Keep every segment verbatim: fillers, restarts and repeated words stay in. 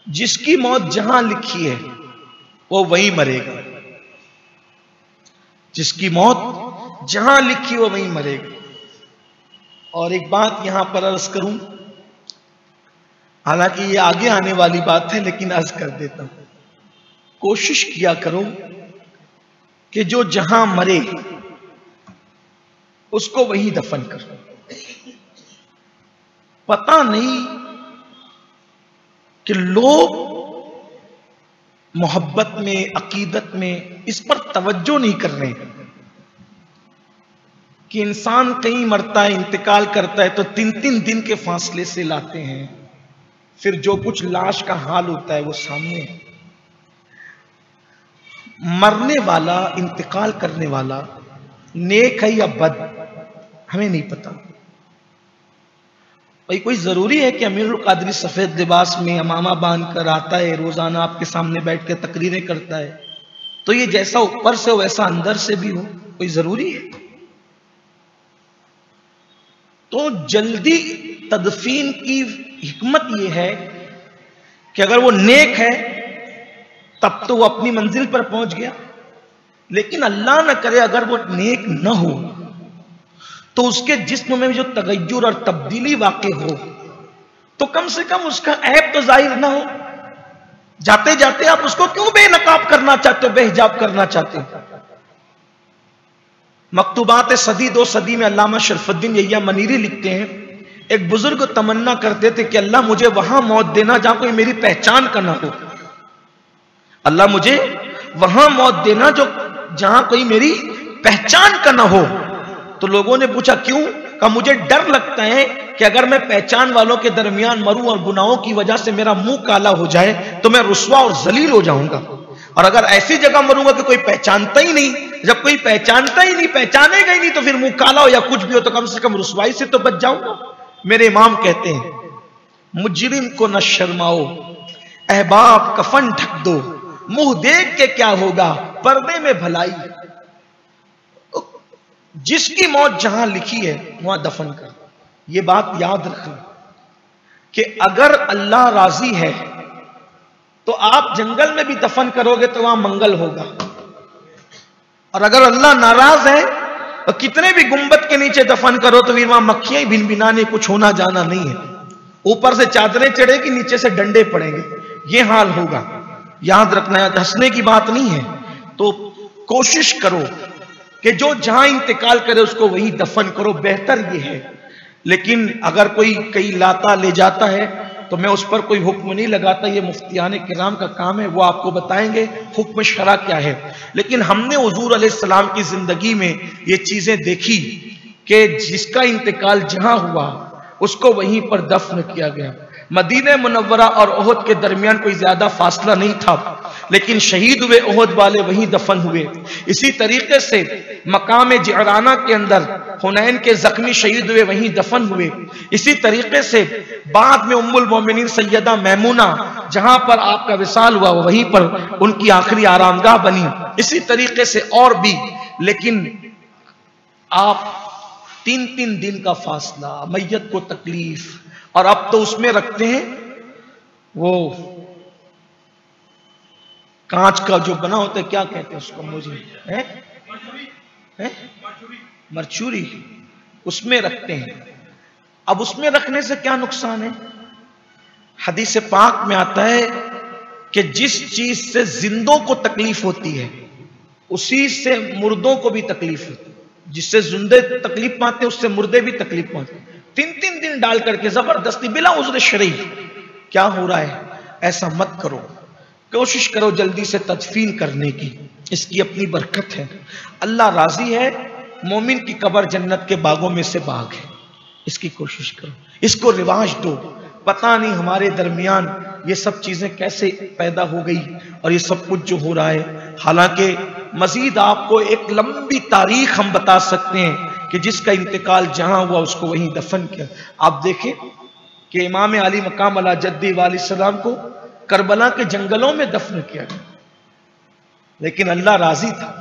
जिसकी मौत जहां लिखी है वो वहीं मरेगा। जिसकी मौत जहां लिखी वो वहीं मरेगा। और एक बात यहां पर अर्ज करूं, हालांकि ये आगे आने वाली बात है लेकिन अर्ज कर देता हूं। कोशिश किया करो कि जो जहां मरे उसको वहीं दफन करो। पता नहीं कि लोग मोहब्बत में, अकीदत में इस पर तवज्जो नहीं कर रहे कि इंसान कहीं मरता है, इंतकाल करता है तो तीन तीन दिन के फासले से लाते हैं, फिर जो कुछ लाश का हाल होता है वो सामने है। मरने वाला, इंतकाल करने वाला नेक है या बद हमें नहीं पता। भाई कोई जरूरी है कि अमीरुल कादरी सफेद लिबास में अमामा बांध कर आता है, रोजाना आपके सामने बैठ कर तकरीरें करता है, तो ये जैसा ऊपर से हो वैसा अंदर से भी हो? कोई जरूरी है? तो जल्दी तदफीन की हिकमत यह है कि अगर वो नेक है तब तो वो अपनी मंजिल पर पहुंच गया, लेकिन अल्लाह न करे अगर वो नेक न हो तो उसके जिस्म में जो तगय्युर और तब्दीली वाक़ई हो तो कम से कम उसका ऐब तो जाहिर ना हो। जाते जाते आप उसको क्यों बेनकाब करना चाहते हो, बेहिजाब करना चाहते हो? मकतूबात सदी दो सदी में अल्लामा शरफुद्दीन यहिया मनीरी लिखते हैं, एक बुजुर्ग तमन्ना करते थे कि अल्लाह मुझे वहां मौत देना जहां कोई मेरी पहचान का ना हो। अल्लाह मुझे वहां मौत देना जो जहां कोई मेरी पहचान का ना हो। तो लोगों ने पूछा क्यों? कहा मुझे डर लगता है कि अगर मैं पहचान वालों के दरमियान मरूं और गुनाहों की वजह से मेरा मुंह काला हो जाए तो मैं रुस्वा और जलील हो जाऊंगा, और अगर ऐसी जगह मरूंगा कि कोई पहचानता ही नहीं, जब कोई पहचानता ही नहीं, पहचानेगा ही नहीं, तो फिर मुंह काला हो या कुछ भी हो तो कम से कम रुस्वाई से तो बच जाऊंगा। मेरे इमाम कहते हैं मुजरिम को न शर्माओ, अहबाब कफन ढक दो, मुंह देख के क्या होगा, पर्दे में भलाई। जिसकी मौत जहां लिखी है वहां दफन कर। यह बात याद रखना कि अगर अल्लाह राजी है तो आप जंगल में भी दफन करोगे तो वहां मंगल होगा, और अगर अल्लाह नाराज है तो कितने भी गुंबद के नीचे दफन करो तो फिर वहां मक्खियां भिन भिनाने, कुछ होना जाना नहीं है। ऊपर से चादरें चढ़ेगी, नीचे से डंडे पड़ेंगे, ये हाल होगा। याद रखना, हंसने की बात नहीं है। तो कोशिश करो कि जो जहां इंतकाल करे उसको वहीं दफन करो, बेहतर ये है। लेकिन अगर कोई कहीं लाता ले जाता है तो मैं उस पर कोई हुक्म नहीं लगाता, ये मुफ्तियाने किराम का काम है, वो आपको बताएंगे हुक्म शरा क्या है। लेकिन हमने हुजूर अलैहिस्सलाम की जिंदगी में ये चीजें देखी कि जिसका इंतकाल जहां हुआ उसको वहीं पर दफन किया गया। मदीने मुनव्वरा और ओहद के दरमियान कोई ज्यादा फासला नहीं था, लेकिन शहीद हुए ओहद वाले वहीं दफन हुए। इसी तरीके से मकाम जिअराना के अंदर हुनैन के जख्मी शहीद हुए, वहीं दफन हुए। इसी तरीके से बाद में उम्मुल मोमिनीन सैयदा मैमूना जहां पर आपका विसाल हुआ वहीं पर उनकी आखिरी आरामगाह बनी। इसी तरीके से और भी, लेकिन आप तीन तीन दिन का फासला, मैयत को तकलीफ, और अब तो उसमें रखते हैं वो कांच का जो बना होता है, क्या कहते हैं उसको, मुझे है? है? मरचूरी, उसमें रखते हैं। अब उसमें रखने से क्या नुकसान है? हदीस पाक में आता है कि जिस चीज से जिंदों को तकलीफ होती है उसी से मुर्दों को भी तकलीफ होती है। जिससे जिंदे तकलीफ पाते उससे मुर्दे भी तकलीफ पाते। तीन तीन दिन डाल करके जबरदस्ती बिला उज़्र शरई, क्या हो रहा है? ऐसा मत करो। कोशिश करो जल्दी से तदफीन करने की, इसकी अपनी बरकत है। अल्लाह राजी है, मोमिन की कब्र जन्नत के बागों में से बाग है। इसकी कोशिश करो, इसको रिवाज दो। पता नहीं हमारे दरमियान ये सब चीजें कैसे पैदा हो गई और ये सब कुछ जो हो रहा है। हालांकि मजीद आपको एक लंबी तारीख हम बता सकते हैं कि जिसका इंतकाल जहां हुआ उसको वहीं दफन किया। आप देखें कि इमाम अली मकाम अला जद्दी वाली सलाम को करबला के जंगलों में दफन किया गया, लेकिन अल्लाह राजी था।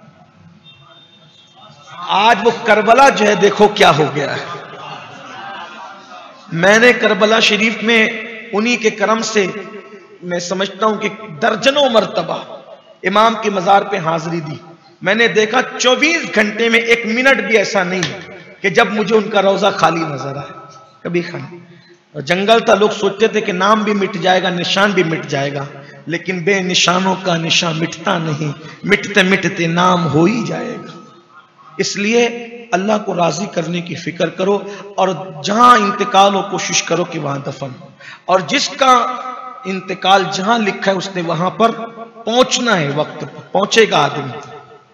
आज वो करबला जो है देखो क्या हो गया है। मैंने करबला शरीफ में उन्हीं के करम से मैं समझता हूं कि दर्जनों मर्तबा इमाम की मजार पे हाजिरी दी। मैंने देखा चौबीस घंटे में एक मिनट भी ऐसा नहीं कि जब मुझे उनका रोजा खाली नजर आए, कभी खाली। और जंगल था, लोग सोचते थे कि नाम भी मिट जाएगा, निशान भी मिट जाएगा, लेकिन बेनिशानों का निशान मिटता नहीं, मिटते मिटते नाम हो ही जाएगा। इसलिए अल्लाह को राजी करने की फिक्र करो और जहां इंतकाल हो कोशिश करो कि वहां दफन हो, और जिसका इंतकाल जहां लिखा है उसने वहां पर पहुंचना है, वक्त पर पहुंचेगा आदमी।